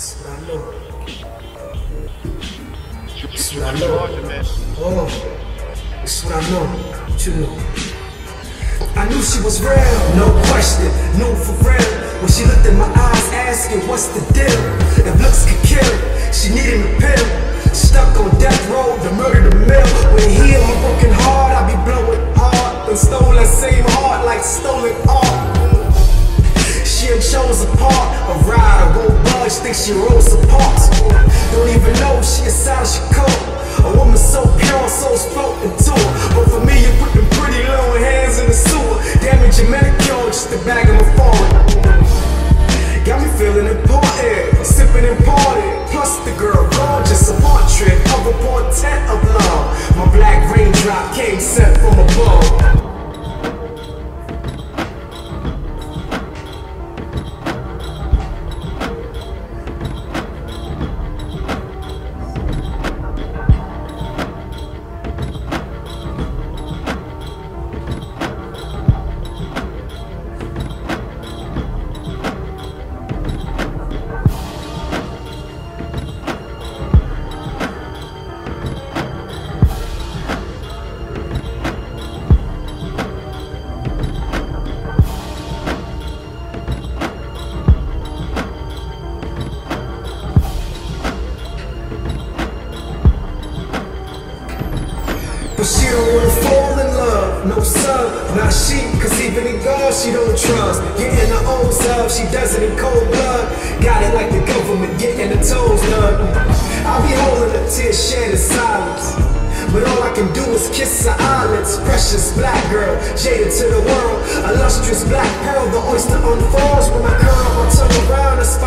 That's what I know. That's what I know. Oh, that's what I know. What you know? I knew she was real, no question, knew for real. When she looked in my eyes asking what's the deal. If looks could kill, she needed a pill. Stuck on death row, the murder the mill. When he healed my broken heart, I be blowing hard. Then stole that same heart like stolen art. She had chose a part, a ride, a won't budge, think she rose apart. Don't even know she is out she cold. A woman so pure, soul's floating to her. But for me, you put them pretty little hands in the sewer. Damage your manicure, just a bag of my foreign. Got me feeling important, sipping important. Plus the girl gorgeous, a portrait of a portent of love. My black raindrop came sent from above. But she don't wanna fall in love, no son, not she, cause even in God she don't trust. Getting her own self, she does it in cold blood. Got it like the government getting the toes done. I'll be holding her tears shed in silence, but all I can do is kiss her eyelids. Precious black girl, jaded to the world, a lustrous black pearl. The oyster unfolds when I curl my tongue around her.